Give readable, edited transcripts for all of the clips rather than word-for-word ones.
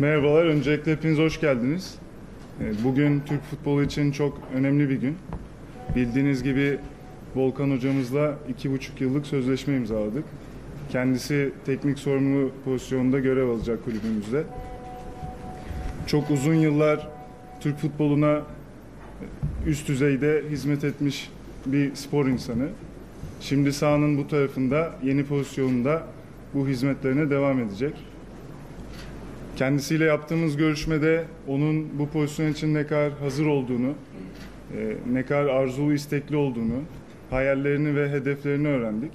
Merhabalar, öncelikle hepiniz hoş geldiniz. Bugün Türk futbolu için çok önemli bir gün. Bildiğiniz gibi Volkan hocamızla 2,5 yıllık sözleşme imzaladık. Kendisi teknik sorumlu pozisyonunda görev alacak kulübümüzde. Çok uzun yıllar Türk futboluna üst düzeyde hizmet etmiş bir spor insanı. Şimdi sahanın bu tarafında, yeni pozisyonunda bu hizmetlerine devam edecek. Kendisiyle yaptığımız görüşmede onun bu pozisyon için ne kadar hazır olduğunu, ne kadar arzulu, istekli olduğunu, hayallerini ve hedeflerini öğrendik.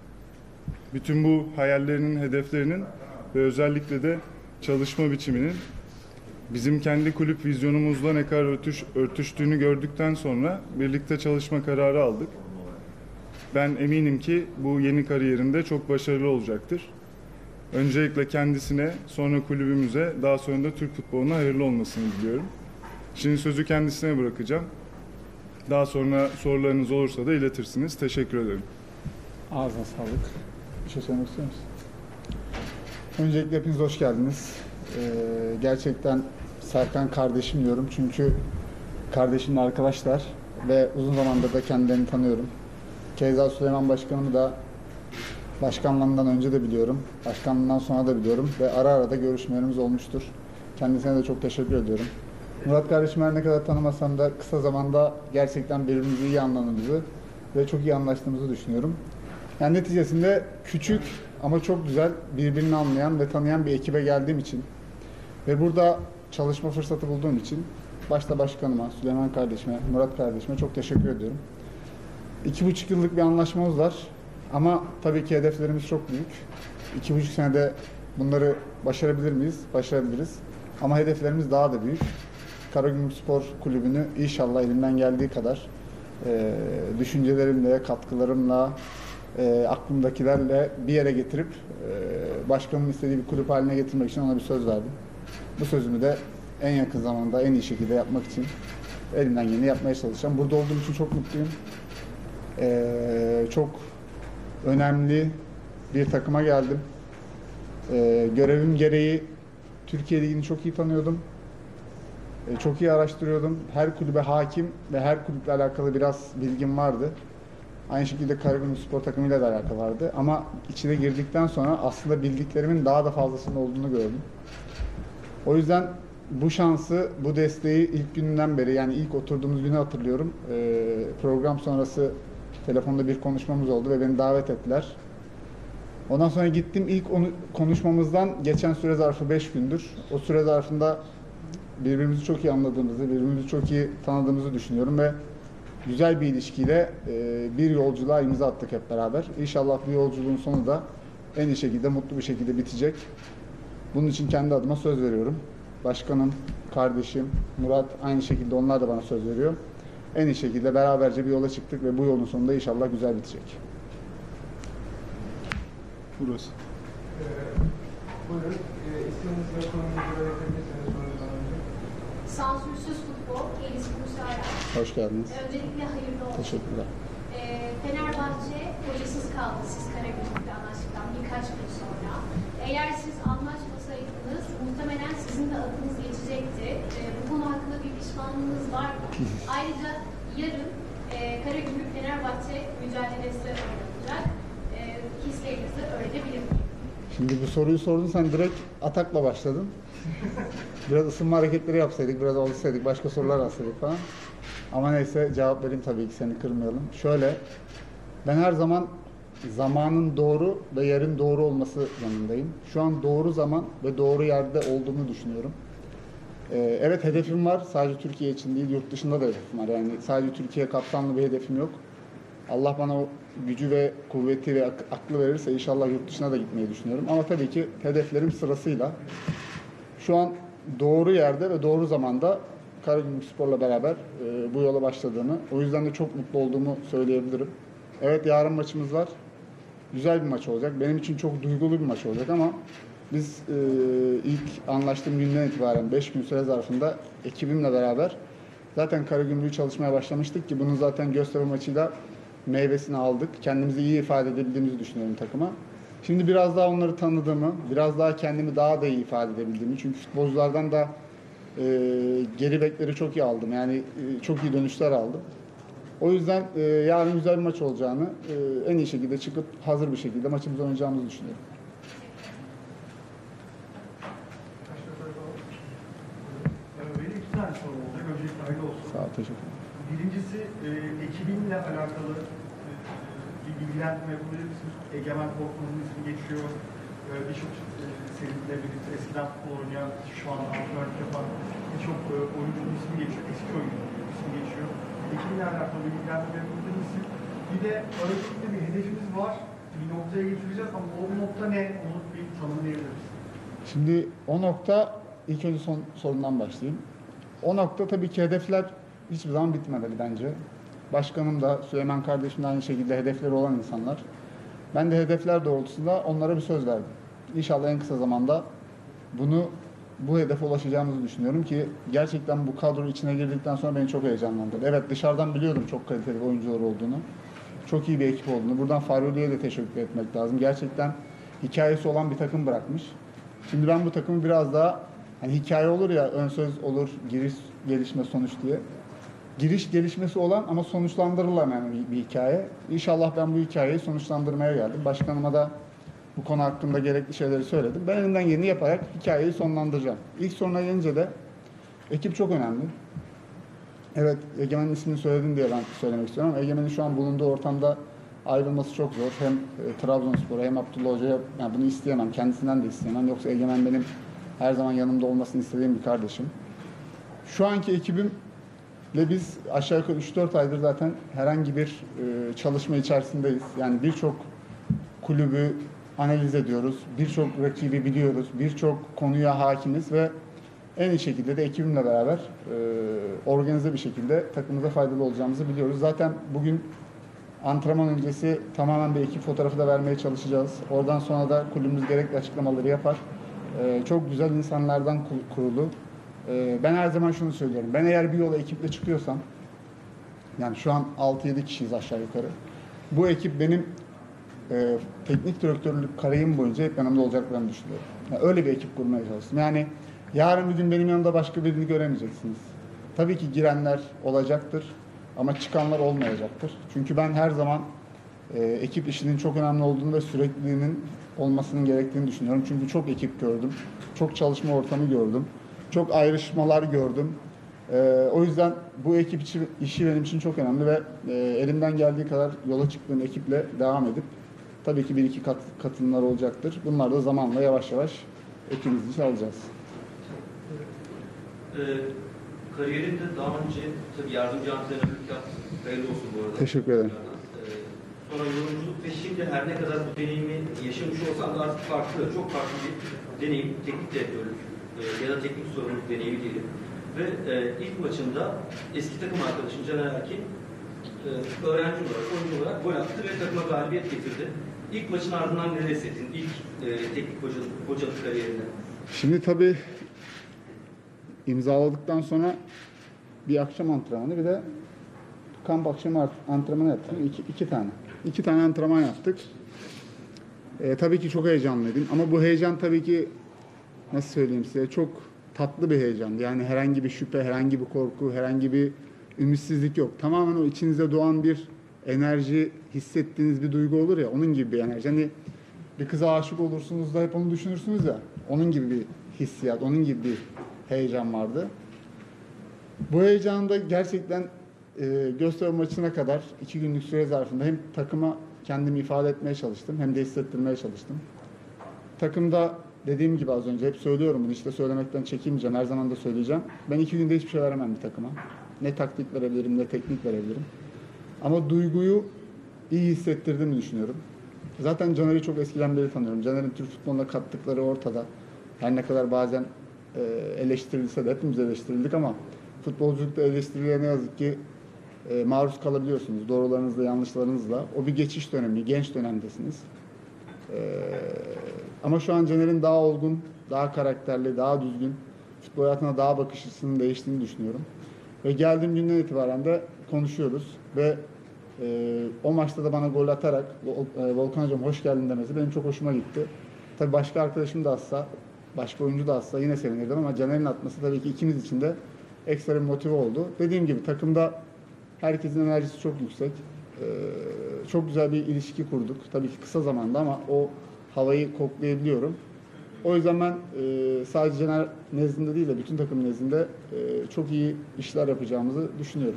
Bütün bu hayallerinin, hedeflerinin ve özellikle de çalışma biçiminin bizim kendi kulüp vizyonumuzla ne kadar örtüştüğünü gördükten sonra birlikte çalışma kararı aldık. Ben eminim ki bu yeni kariyerinde çok başarılı olacaktır. Öncelikle kendisine, sonra kulübümüze, daha sonra da Türk futboluna hayırlı olmasını diliyorum. Şimdi sözü kendisine bırakacağım. Daha sonra sorularınız olursa da iletirsiniz. Teşekkür ederim. Ağzına sağlık. Bir şey söylemek istiyor musun? Öncelikle hepiniz hoş geldiniz. Gerçekten Serkan kardeşim diyorum çünkü kardeşimle arkadaşlar ve uzun zamandır da kendilerini tanıyorum. Keza Süleyman Başkanımı da başkanlığından önce de biliyorum, başkanlığından sonra da biliyorum ve ara ara da görüşmelerimiz olmuştur. Kendisine de çok teşekkür ediyorum. Murat kardeşimi her ne kadar tanımasam da kısa zamanda gerçekten birbirimizi iyi anladığımızı ve çok iyi anlaştığımızı düşünüyorum. Yani neticesinde küçük ama çok güzel birbirini anlayan ve tanıyan bir ekibe geldiğim için ve burada çalışma fırsatı bulduğum için başta başkanıma, Süleyman kardeşime, Murat kardeşime çok teşekkür ediyorum. 2,5 yıllık bir anlaşmamız var. Ama tabii ki hedeflerimiz çok büyük. 2,5 senede bunları başarabilir miyiz? Başarabiliriz. Ama hedeflerimiz daha da büyük. Karagümrükspor Kulübü'nü inşallah elimden geldiği kadar düşüncelerimle, katkılarımla, aklımdakilerle bir yere getirip başkanın istediği bir kulüp haline getirmek için ona bir söz verdim. Bu sözümü de en yakın zamanda en iyi şekilde yapmak için elimden geleni yapmaya çalışacağım. Burada olduğum için çok mutluyum. Çok önemli bir takıma geldim. Görevim gereği Türkiye Ligi'ni çok iyi tanıyordum. Çok iyi araştırıyordum. Her kulübe hakim ve her kulüple alakalı biraz bilgim vardı. Aynı şekilde Karagümrükspor takımıyla da alakalı vardı. Ama içine girdikten sonra aslında bildiklerimin daha da fazlasının olduğunu gördüm. O yüzden bu şansı, bu desteği ilk günden beri, yani ilk oturduğumuz günü hatırlıyorum. Program sonrası telefonda bir konuşmamız oldu ve beni davet ettiler. Ondan sonra gittim, ilk konuşmamızdan geçen süre zarfı 5 gündür. O süre zarfında birbirimizi çok iyi anladığımızı, birbirimizi çok iyi tanıdığımızı düşünüyorum ve güzel bir ilişkiyle bir yolculuğa imza attık hep beraber. İnşallah bu yolculuğun sonu da en iyi şekilde, mutlu bir şekilde bitecek. Bunun için kendi adıma söz veriyorum. Başkanım, kardeşim, Murat aynı şekilde, onlar da bana söz veriyor. En iyi şekilde beraberce bir yola çıktık ve bu yolun sonunda inşallah güzel bitecek. Burası. Buyurun. İsminiz ve konumunuzu belirtebilirsiniz sorudan önce. Sansürsüz futbol, Elis Musa'ya. Hoş geldiniz. Öncelikle hayırlı olsun. Teşekkürler. Fenerbahçe hocasız kaldı siz Karagümrük'le anlaştıktan birkaç gün sonra. Eğer siz anlaşmasaydınız muhtemelen sizin de adınız geçecekti. Bu konu hakkında bir pişmanlığınız var mı? Ayrıca yarın Karagümrük Fenerbahçe mücadelesi oynanacak. Hislerinizi öğrenebilir miyim? Şimdi bu soruyu sordun, sen direkt atakla başladın. Biraz ısınma hareketleri yapsaydık, biraz alışsaydık, başka sorular alsaydık falan. Ama neyse, cevap vereyim tabii ki, seni kırmayalım. Şöyle, ben her zaman zamanın doğru ve yerin doğru olması yanındayım. Şu an doğru zaman ve doğru yerde olduğumu düşünüyorum. Evet, hedefim var. Sadece Türkiye için değil, yurt dışında da hedefim var. Yani sadece Türkiye kapsamlı bir hedefim yok. Allah bana o gücü ve kuvveti ve aklı verirse inşallah yurt dışına da gitmeyi düşünüyorum. Ama tabii ki hedeflerim sırasıyla. Şu an doğru yerde ve doğru zamanda Karagümrükspor'la beraber bu yola başladığını, o yüzden de çok mutlu olduğumu söyleyebilirim. Evet, yarın maçımız var. Güzel bir maç olacak. Benim için çok duygulu bir maç olacak ama biz ilk anlaştığım günden itibaren 5 gün süre zarfında ekibimle beraber zaten Karagümrük'ü çalışmaya başlamıştık ki bunun zaten Göztepe maçıyla meyvesini aldık. Kendimizi iyi ifade edebildiğimizi düşünüyorum takıma. Şimdi biraz daha onları tanıdığımı, biraz daha kendimi daha da iyi ifade edebildiğimi. Çünkü futbolculardan da geri bekleri çok iyi aldım. Yani çok iyi dönüşler aldım. O yüzden yarın güzel bir maç olacağını, en iyi şekilde çıkıp hazır bir şekilde maçımızı oynayacağımızı düşünüyorum. Benim iki tane sorum olacak. Öncelikle hayırlı olsun. Sağ ol, teşekkür ederim. Birincisi ekibinle alakalı bir bilgilendirme yapabilir misiniz? Egemen Korkmaz'ın ismi geçiyor. Birçok seninle birlikte eskiden futbol oynayan, şu an antrenörlük yapan birçok oyuncunun ismi geçiyor. Eski oyuncunun ismi geçiyor. Ekibinle alakalı bir bilgilendirme yapabilir misin? Bir de aralıkta bir hedefimiz var. Bir noktaya getireceğiz ama o nokta ne? Onu bir tanımlayabilir misin? Şimdi o nokta, ilk önce sorundan başlayayım. O nokta tabii ki hedefler hiçbir zaman bitmemeli bence. Başkanım da, Süleyman kardeşim de aynı şekilde hedefleri olan insanlar. Ben de hedefler doğrultusunda onlara bir söz verdim. İnşallah en kısa zamanda bu hedefe ulaşacağımızı düşünüyorum ki gerçekten bu kadro içine girdikten sonra beni çok heyecanlandırdı. Evet, dışarıdan biliyordum çok kaliteli oyuncular olduğunu. Çok iyi bir ekip olduğunu. Buradan Faroli'ye de teşekkür etmek lazım. Gerçekten hikayesi olan bir takım bırakmış. Şimdi ben bu takımı biraz daha hani hikaye olur ya, ön söz olur, giriş, gelişme, sonuç diye. Giriş gelişmesi olan ama sonuçlandırılamayan bir hikaye. İnşallah ben bu hikayeyi sonuçlandırmaya geldim. Başkanıma da bu konu hakkında gerekli şeyleri söyledim. Ben elimden geleni yaparak hikayeyi sonlandıracağım. İlk soruna gelince de ekip çok önemli. Evet, Egemen'in ismini söyledin diye ben söylemek istiyorum ama Egemen'in şu an bulunduğu ortamda ayrılması çok zor. Hem Trabzonspor'a hem Abdullah Hoca'ya, yani bunu isteyemem, kendisinden de isteyemem. Yoksa Egemen benim her zaman yanımda olmasını istediğim bir kardeşim. Şu anki ekibimle biz aşağı yukarı 3-4 aydır zaten herhangi bir çalışma içerisindeyiz. Yani birçok kulübü analiz ediyoruz, birçok rakibi biliyoruz, birçok konuya hakimiz ve en iyi şekilde de ekibimle beraber organize bir şekilde takımımıza faydalı olacağımızı biliyoruz. Zaten bugün antrenman öncesi tamamen bir ekip fotoğrafı da vermeye çalışacağız. Oradan sonra da kulübümüz gerekli açıklamaları yapar. Çok güzel insanlardan kurulu. Ben her zaman şunu söylüyorum. Ben eğer bir yola ekiple çıkıyorsam, yani şu an 6-7 kişiyiz aşağı yukarı. Bu ekip benim teknik direktörlük kariyerim boyunca hep yanımda olacaklarını düşünüyorum. Yani öyle bir ekip kurmaya çalıştım. Yani yarın bir gün benim yanımda başka birini göremeyeceksiniz. Tabii ki girenler olacaktır ama çıkanlar olmayacaktır. Çünkü ben her zaman ekip işinin çok önemli olduğunu ve sürekliliğinin olmasının gerektiğini düşünüyorum. Çünkü çok ekip gördüm, çok çalışma ortamı gördüm, çok ayrışmalar gördüm. O yüzden bu ekip işi benim için çok önemli ve elimden geldiği kadar yola çıktığım ekiple devam edip tabii ki bir iki katılımlar olacaktır. Bunlar da zamanla yavaş yavaş ekibimizi içine alacağız. Kariyerinde daha önce tabii yardımcı antrenörlük yaptın. Hayırlı olsun bu arada. Teşekkür ederim. Sonra yorumculuk ve şimdi her ne kadar bu deneyimi yaşamış olsan da artık farklı, çok farklı bir deneyim, teknik direktörlük ya da teknik sorumluluk deneyimi diyelim. Ve ilk maçında eski takım arkadaşın Caner Erkin öğrenci olarak, oyuncu olarak gol attı ve takıma galibiyet getirdi. İlk maçın ardından ne hissettin? İlk teknik hocalık kariyerinde. Şimdi tabii imzaladıktan sonra bir akşam antrenmanı bir de kamp akşamı antrenmanı yaptım. İki tane antrenman yaptık. Tabii ki çok heyecanlıydım ama bu heyecan tabii ki nasıl söyleyeyim size çok tatlı bir heyecandı. Yani herhangi bir şüphe, herhangi bir korku, herhangi bir ümitsizlik yok. Tamamen o içinizde doğan bir enerji, hissettiğiniz bir duygu olur ya, onun gibi bir enerji. Hani bir kıza aşık olursunuz da hep onu düşünürsünüz ya, onun gibi bir hissiyat, onun gibi bir heyecan vardı. Bu heyecanı da gerçekten Göztepe maçına kadar 2 günlük süre zarfında hem takıma kendimi ifade etmeye çalıştım hem de hissettirmeye çalıştım. Takımda dediğim gibi az önce hep söylüyorum bunu, işte söylemekten çekinmeyeceğim, her zaman da söyleyeceğim. Ben 2 günde hiçbir şey veremem bir takıma. Ne taktik verebilirim ne teknik verebilirim. Ama duyguyu iyi hissettirdiğimi düşünüyorum. Zaten Caner'i çok eskiden beri tanıyorum. Caner'in Türk futboluna kattıkları ortada. Her ne kadar bazen eleştirilse de, hepimiz eleştirildik ama futbolculukta eleştirilere ne yazık ki maruz kalabiliyorsunuz. Doğrularınızla, yanlışlarınızla. O bir geçiş dönemi, genç dönemdesiniz. Ama şu an Caner'in daha olgun, daha karakterli, daha düzgün, futbol hayatına daha bakış açısının değiştiğini düşünüyorum. Ve geldiğim günden itibaren de konuşuyoruz ve O maçta da bana gol atarak Volkan hocam hoş geldin demesi benim çok hoşuma gitti. Tabii başka arkadaşım da atsa, başka oyuncu da atsa yine sevinirdim ama Caner'in atması tabii ki ikimiz için de ekstra bir motive oldu. Dediğim gibi takımda herkesin enerjisi çok yüksek. Çok güzel bir ilişki kurduk. Tabii ki kısa zamanda ama o havayı koklayabiliyorum. O yüzden ben sadece Caner nezdinde değil de bütün takım nezdinde çok iyi işler yapacağımızı düşünüyorum.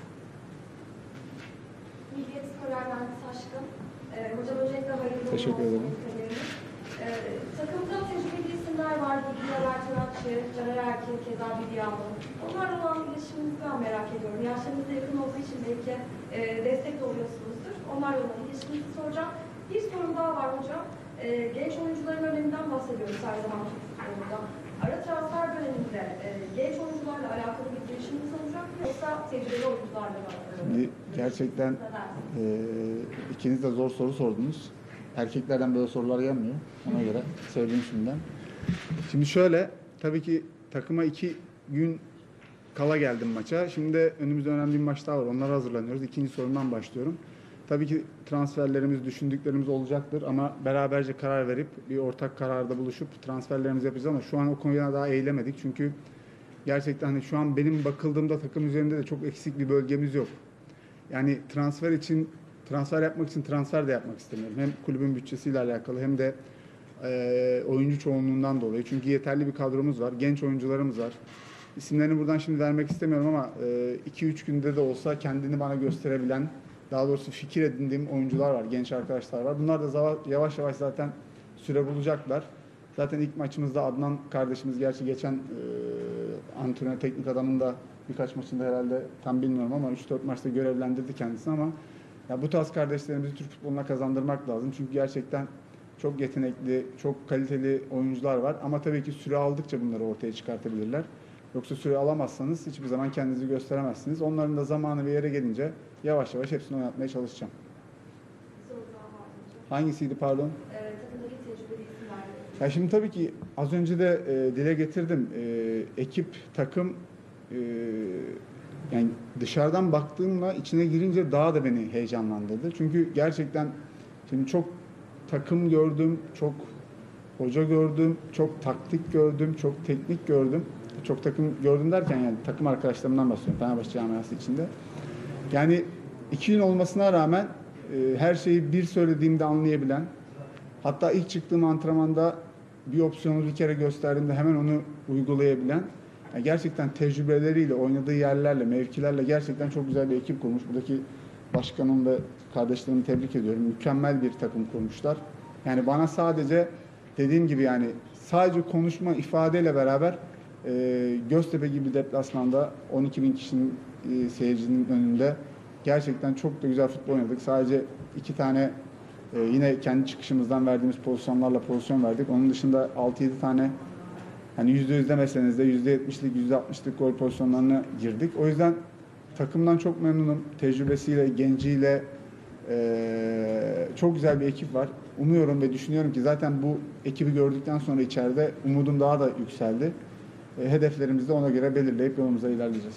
Milliyet Skorer Mühendis Aşkın. Hocam öncelikle hayırlı Teşekkür ederim. Takımda tecrübeli isimler var. Bilgiler Ertuğrulçı, Caner Erkin, Keza Bilyalı. Onlarla olan iletişiminizi ben merak ediyorum. Yaşlarınıza yakın olduğu için belki destek de oluyorsunuzdur. Onlarla olan iletişiminizi soracağım. Bir sorum daha var hocam. Genç oyuncuların öneminden bahsediyoruz her zaman futbolda. Ara transfer döneminde genç oyuncularla alakalı bir girişiminiz olacak mı? Yoksa tecrübeli oyuncularla mı? Gerçekten ikiniz de zor soru sordunuz. Erkeklerden böyle sorular gelmiyor. Ona göre söyleyeyim şimdiden. Şimdi şöyle, tabii ki takıma 2 gün kala geldim maça. Şimdi de önümüzde önemli bir maç daha var. Onlara hazırlanıyoruz. İkinci sorundan başlıyorum. Tabii ki transferlerimiz, düşündüklerimiz olacaktır ama beraberce karar verip bir ortak kararda buluşup transferlerimizi yapacağız ama şu an o konuya daha eğilemedik. Çünkü gerçekten hani şu an benim bakıldığımda takım üzerinde de çok eksik bir bölgemiz yok. Yani transfer yapmak için transfer de yapmak istemiyorum. Hem kulübün bütçesiyle alakalı hem de oyuncu çoğunluğundan dolayı. Çünkü yeterli bir kadromuz var. Genç oyuncularımız var. İsimlerini buradan şimdi vermek istemiyorum ama 2-3 günde de olsa kendini bana gösterebilen, daha doğrusu fikir edindiğim oyuncular var, genç arkadaşlar var. Bunlar da yavaş yavaş zaten süre bulacaklar. Zaten ilk maçımızda Adnan kardeşimiz, gerçi geçen antrenör teknik adamın da birkaç maçında herhalde tam bilmiyorum ama 3-4 maçta görevlendirdi kendisini ama ya bu tarz kardeşlerimizi Türk futboluna kazandırmak lazım. Çünkü gerçekten çok yetenekli, çok kaliteli oyuncular var ama tabii ki süre aldıkça bunları ortaya çıkartabilirler. Yoksa süre alamazsanız hiçbir zaman kendinizi gösteremezsiniz. Onların da zamanı bir yere gelince yavaş yavaş hepsini oynatmaya çalışacağım. Soru daha var hocam. Hangisiydi pardon? Takımdaki tecrübeli isimler. Ya şimdi tabii ki az önce de dile getirdim. Ekip, takım yani dışarıdan baktığımla içine girince daha da beni heyecanlandırdı. Çünkü gerçekten şimdi çok takım gördüm, çok hoca gördüm, çok taktik gördüm, çok teknik gördüm. Çok takım gördüm derken yani takım arkadaşlarımdan bahsediyorum Fenerbahçe camiası içinde. Yani 2 gün olmasına rağmen her şeyi bir söylediğimde anlayabilen, hatta ilk çıktığım antrenmanda bir opsiyonu bir kere gösterdiğimde hemen onu uygulayabilen, yani gerçekten tecrübeleriyle, oynadığı yerlerle, mevkilerle gerçekten çok güzel bir ekip kurmuş. Buradaki başkanım ve kardeşlerimi tebrik ediyorum. Mükemmel bir takım kurmuşlar. Yani bana sadece dediğim gibi yani sadece konuşma, ifadeyle beraber Göztepe gibi deplasmanda 12.000 kişinin seyircinin önünde gerçekten çok da güzel futbol oynadık. Sadece 2 tane yine kendi çıkışımızdan verdiğimiz pozisyonlarla pozisyon verdik. Onun dışında 6-7 tane hani %100 demeseniz de %70'lik, %60'lık gol pozisyonlarına girdik. O yüzden takımdan çok memnunum. Tecrübesiyle, genciyle çok güzel bir ekip var. Umuyorum ve düşünüyorum ki zaten bu ekibi gördükten sonra içeride umudum daha da yükseldi. Hedeflerimizi de ona göre belirleyip yolumuza ilerleyeceğiz.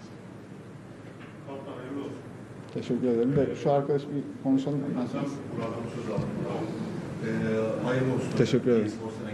Teşekkür ederim. De şu arkadaş bir konuşalım. Hayırlı olsun. Teşekkür ederim.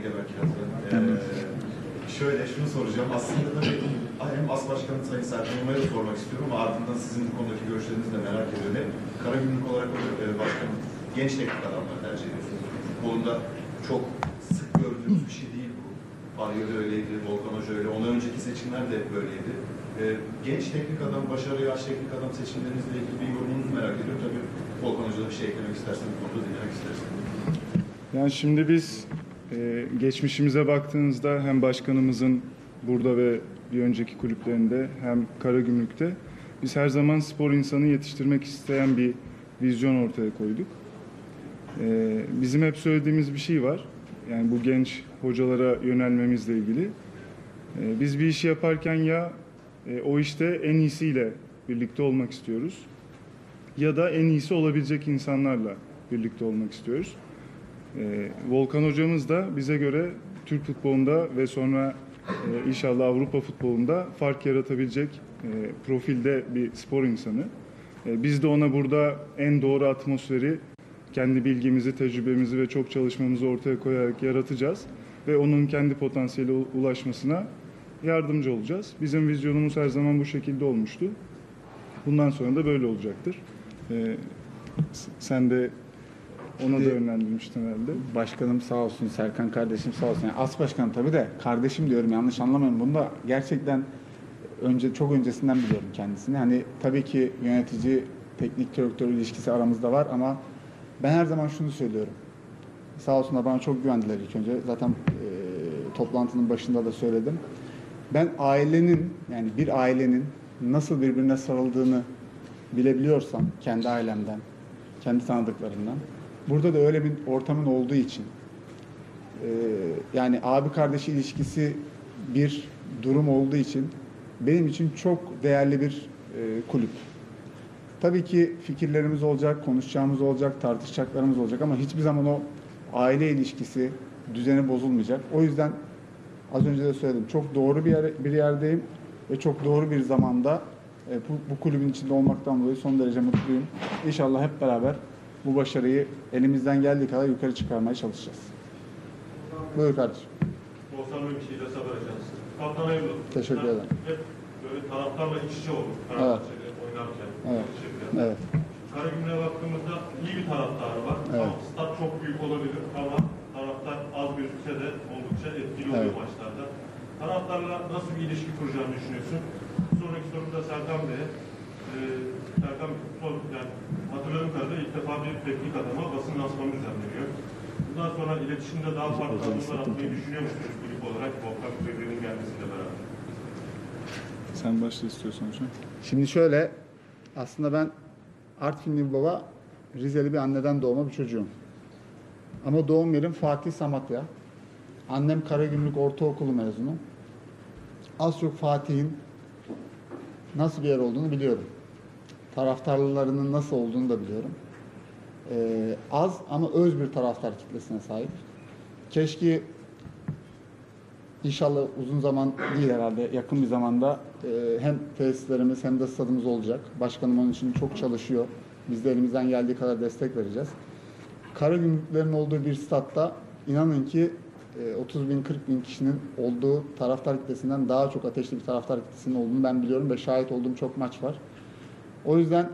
Şöyle şunu soracağım. Aslında tabii hem As Başkanı Sayın Serkan Umar'a da sormak istiyorum ama ardından sizin bu konudaki görüşlerinizi de merak ediyorum. Hem Karagümrük olarak başkanım genç teknik adamlar tercih ediyorsunuz. Futbolunda çok sık gördüğümüz bir şey değil bu. Arya da öyleydi, Volkan Hoca öyle. Ondan önceki seçimler de böyleydi. Genç teknik adam, başarılı yaş teknik adam seçimlerinizle ilgili bir yorumunuzu merak ediyorum. Tabii Volkan Hoca'da bir şey eklemek isterseniz bu konuda dinlemek isterseniz. Yani şimdi biz geçmişimize baktığınızda hem başkanımızın burada ve bir önceki kulüplerinde hem Karagümrük'te biz her zaman spor insanı yetiştirmek isteyen bir vizyon ortaya koyduk. Bizim hep söylediğimiz bir şey var. Yani bu genç hocalara yönelmemizle ilgili. Biz bir işi yaparken ya o işte en iyisiyle birlikte olmak istiyoruz ya da en iyisi olabilecek insanlarla birlikte olmak istiyoruz. Volkan hocamız da bize göre Türk futbolunda ve sonra inşallah Avrupa futbolunda fark yaratabilecek profilde bir spor insanı. Biz de ona burada en doğru atmosferi kendi bilgimizi, tecrübemizi ve çok çalışmamızı ortaya koyarak yaratacağız ve onun kendi potansiyeline ulaşmasına yardımcı olacağız. Bizim vizyonumuz her zaman bu şekilde olmuştu. Bundan sonra da böyle olacaktır. Sen de ona da yönlendirmiştin herhalde. Başkanım sağ olsun, Serkan kardeşim sağ olsun. Yani as başkanım tabii de kardeşim diyorum, yanlış anlamayın. Bunu da gerçekten çok öncesinden biliyorum kendisini. Hani tabii ki yönetici, teknik direktör ilişkisi aramızda var ama ben her zaman şunu söylüyorum. Sağ olsunlar, bana çok güvendiler ilk önce. Zaten toplantının başında da söyledim. Ben ailenin, yani bir ailenin nasıl birbirine sarıldığını bilebiliyorsam kendi ailemden, kendi tanıdıklarımdan, burada da öyle bir ortamın olduğu için yani abi kardeşi ilişkisi bir durum olduğu için benim için çok değerli bir kulüp. Tabii ki fikirlerimiz olacak, konuşacağımız olacak, tartışacaklarımız olacak ama hiçbir zaman o aile ilişkisi, düzeni bozulmayacak. O yüzden az önce de söyledim, çok doğru bir yerdeyim ve çok doğru bir zamanda bu kulübün içinde olmaktan dolayı son derece mutluyum. İnşallah hep beraber bu başarıyı elimizden geldiği kadar yukarı çıkarmaya çalışacağız. Buyur kardeşim. Oğuzhan Bey bir şeyle sabır ajansı. Kaptan hayırlı olsun. Teşekkür ederim. Hep böyle taraftarla iç içe olduk. Fenerbahçe'de oynarken. Evet. Evet. Karagümrük'e baktığımızda iyi bir taraftarı var. Evet. Ama stat çok büyük olabilir ama taraftar az gözükse de oldukça etkili oluyor Evet. maçlarda. Taraftarla nasıl bir ilişki kuracağını düşünüyorsun? Sonraki sorum da Serkan Bey'e. Serkan yani hatırladığım kadarıyla ilk defa bir teknik adama basın lansmanı düzenleniyor. Bundan sonra iletişimde daha farklı adımlar atmayı düşünüyor musunuz kulüp olarak Volkan Köprü'nün gelmesiyle beraber? Sen başla istiyorsan hocam. Şimdi şöyle, aslında ben Artvinli bir baba, Rizeli bir anneden doğma bir çocuğum. Ama doğum yerim Fatih Samatya. Annem Karagümrük Ortaokulu mezunu. Az çok Fatih'in nasıl bir yer olduğunu biliyorum. Taraftarlarının nasıl olduğunu da biliyorum. Az ama öz bir taraftar kitlesine sahip. Keşke inşallah uzun zaman değil herhalde, yakın bir zamanda hem tesislerimiz hem de stadımız olacak. Başkanım onun için çok çalışıyor. Biz de elimizden geldiği kadar destek vereceğiz. Karagümrüklerin olduğu bir statta inanın ki 30 bin 40 bin kişinin olduğu taraftar kitlesinden daha çok ateşli bir taraftar kitlesinin olduğunu ben biliyorum ve şahit olduğum çok maç var. O yüzden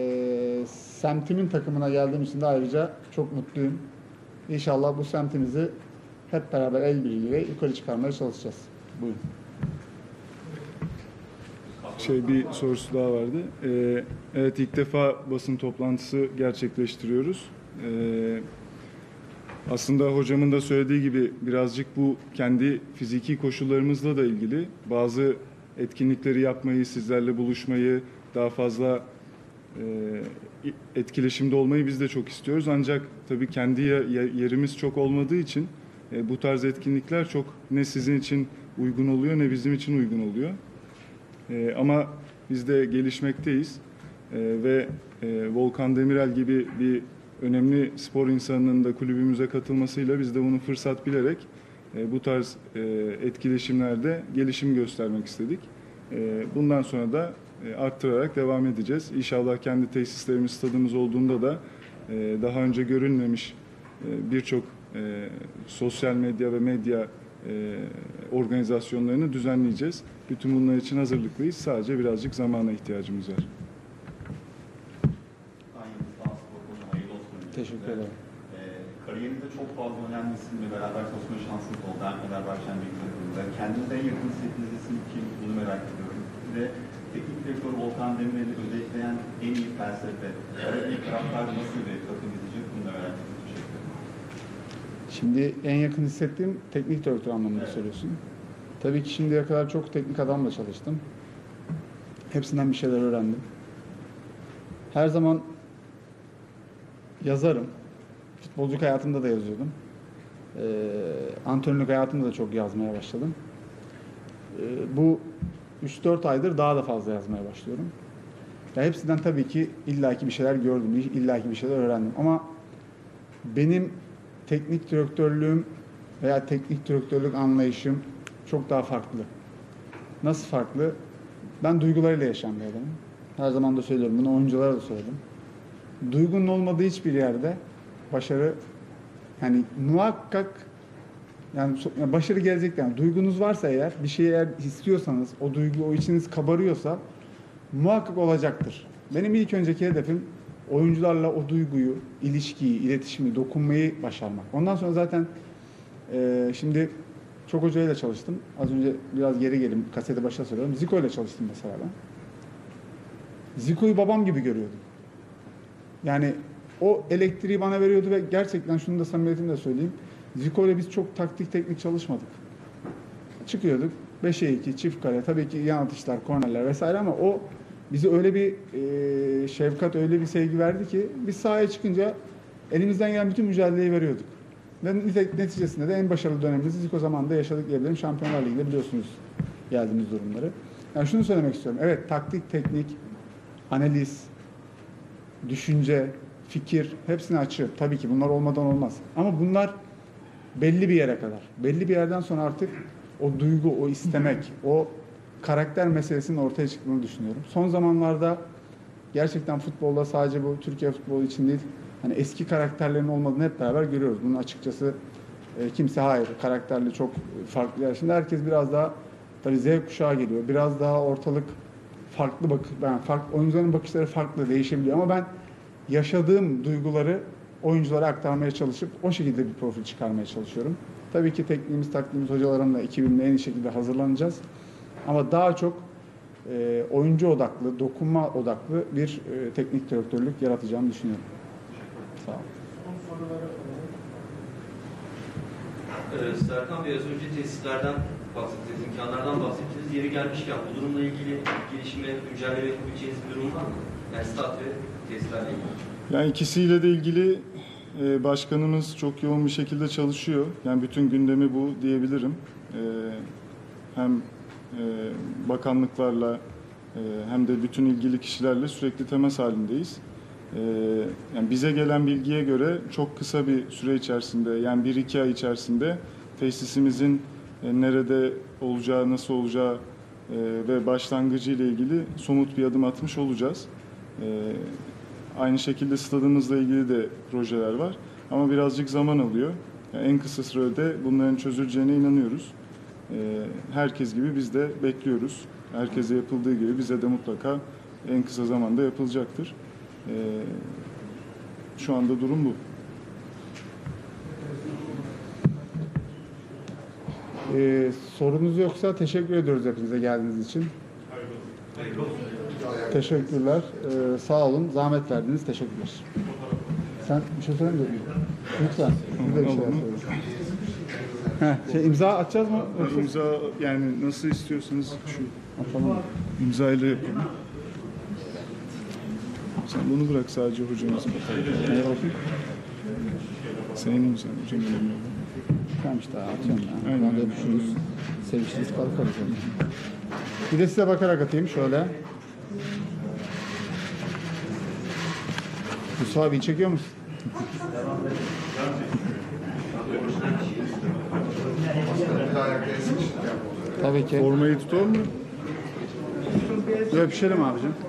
semtimin takımına geldiğim için de ayrıca çok mutluyum. İnşallah bu semtimizi hep beraber el birliğiyle yukarı çıkarmaya çalışacağız. Buyurun. Bir sorusu daha vardı. Evet, ilk defa basın toplantısı gerçekleştiriyoruz. Aslında hocamın da söylediği gibi birazcık bu kendi fiziki koşullarımızla da ilgili. Bazı etkinlikleri yapmayı, sizlerle buluşmayı, daha fazla etkileşimde olmayı biz de çok istiyoruz. Ancak tabii kendi yerimiz çok olmadığı için bu tarz etkinlikler çok ne sizin için uygun oluyor ne bizim için uygun oluyor. Ama biz de gelişmekteyiz ve Volkan Demirel gibi bir önemli spor insanının da kulübümüze katılmasıyla biz de bunu fırsat bilerek bu tarz etkileşimlerde gelişim göstermek istedik. Bundan sonra da arttırarak devam edeceğiz. İnşallah kendi tesislerimiz, stadımız olduğunda da daha önce görülmemiş birçok sosyal medya ve medya organizasyonlarını düzenleyeceğiz. Bütün bunlar için hazırlıklıyız. Sadece birazcık zamana ihtiyacımız var. Teşekkür ederim. Kariyerinizde çok fazla önemli isimle beraber çalışma şansınız oldu. Hem Fenerbahçe'nin büyük takımında. Kendinize en yakın hissettiğiniz isim kim? Bunu merak ediyorum. Ve teknik direktör Volkan Demirel'i özetleyen en iyi felsefe, Karagümrük taraftar nasıl bir takım izleyecek? Bunu da merak ediyorum. Teşekkür ederim. Şimdi en yakın hissettiğim teknik direktör anlamında söylüyorsun. Tabii ki şimdiye kadar çok teknik adamla çalıştım. Hepsinden bir şeyler öğrendim. Her zaman yazarım. Futbolculuk hayatımda da yazıyordum. Antrenörlük hayatımda da çok yazmaya başladım. Bu 3-4 aydır daha da fazla yazmaya başlıyorum. Ya hepsinden tabii ki illaki bir şeyler gördüm, illaki bir şeyler öğrendim. Ama benim teknik direktörlüğüm veya teknik direktörlük anlayışım çok daha farklı. Nasıl farklı? Ben duygularıyla yaşayan bir adamım. Her zaman da söylüyorum. Bunu oyunculara da söyledim. Duygunun olmadığı hiçbir yerde başarı, yani muhakkak, yani başarı gelecek. Yani duygunuz varsa eğer, bir şeyi eğer istiyorsanız, o duygu, o içiniz kabarıyorsa muhakkak olacaktır. Benim ilk önceki hedefim oyuncularla o duyguyu, ilişkiyi, iletişimi, dokunmayı başarmak. Ondan sonra zaten şimdi çok hocayla çalıştım. Az önce biraz geri gelin, kasete başa söylüyorum. Zico ile çalıştım mesela ben. Zico'yu babam gibi görüyordum. Yani o elektriği bana veriyordu ve gerçekten şunu da samimiyetimle söyleyeyim. Zico ile biz çok taktik teknik çalışmadık. Çıkıyorduk 5'e 2 çift kare, tabii ki yan atışlar, kornerler vesaire, ama o bize öyle bir şefkat, öyle bir sevgi verdi ki biz sahaya çıkınca elimizden gelen bütün mücadeleyi veriyorduk. Ve neticesinde de en başarılı dönemimizi Zico zamanında yaşadık diyebilirim. Şampiyonlar Ligi'nde biliyorsunuz geldiğimiz durumları. Yani şunu söylemek istiyorum. Evet, taktik, teknik, analiz, düşünce, fikir hepsini açığım. Tabii ki bunlar olmadan olmaz. Ama bunlar belli bir yere kadar. Belli bir yerden sonra artık o duygu, o istemek, o karakter meselesinin ortaya çıktığını düşünüyorum. Son zamanlarda gerçekten futbolda, sadece bu Türkiye futbolu için değil, hani eski karakterlerin olmadığını hep beraber görüyoruz. Bunun açıkçası kimse hayır, karakterli çok farklı. Yani şimdi herkes biraz daha, tabii Z kuşağı geliyor. Biraz daha ortalık farklı oyuncuların bakışları farklı, değişebiliyor. Ama ben yaşadığım duyguları oyunculara aktarmaya çalışıp o şekilde bir profil çıkarmaya çalışıyorum. Tabii ki tekniğimiz, taktiğimiz, hocalarımla, ekibimle en iyi şekilde hazırlanacağız. Ama daha çok oyuncu odaklı, dokunma odaklı bir teknik direktörlük yaratacağımı düşünüyorum. Sağ olun. Serkan Bey, az önce tesislerden bahsettiniz, imkanlardan bahsettiniz. Yeri gelmişken bu durumla ilgili gelişme, güncelleme yapabileceğiniz bir durum var mı? Yani stat ve tesislerle ilgili. Yani ikisiyle de ilgili başkanımız çok yoğun bir şekilde çalışıyor. Yani bütün gündemi bu diyebilirim. Hem bakanlıklarla hem de bütün ilgili kişilerle sürekli temas halindeyiz. Yani bize gelen bilgiye göre çok kısa bir süre içerisinde, yani 1-2 ay içerisinde tesisimizin nerede olacağı, nasıl olacağı ve başlangıcı ile ilgili somut bir adım atmış olacağız. Aynı şekilde stadımızla ilgili de projeler var ama birazcık zaman alıyor. Yani en kısa sürede bunların çözüleceğine inanıyoruz. Herkes gibi biz de bekliyoruz. Herkese yapıldığı gibi bize de mutlaka en kısa zamanda yapılacaktır. Şu anda durum bu. Sorunuz yoksa teşekkür ediyoruz hepinize geldiğiniz için. Teşekkürler. Sağ olun. Zahmet verdiniz. Teşekkürler. Sen bir şey söyleyeyim mi? Lütfen. Siz de bir şeyler söyleyin. İmza atacağız mı? İmza, yani nasıl istiyorsanız şu Atalım. imzayla yapalım. Sen bunu bırak sadece hocamızın. Neye bakayım? Senin imzan hocam önemli. Tamam işte atıyorum ya. Aynen. Ben de öpüşürüz. Sevişiriz, kalkarız. Bir de size bakarak atayım şöyle. Yusuf abi çekiyor musun? Tabii ki. Formayı tutalım mı? Öpüşelim abicim.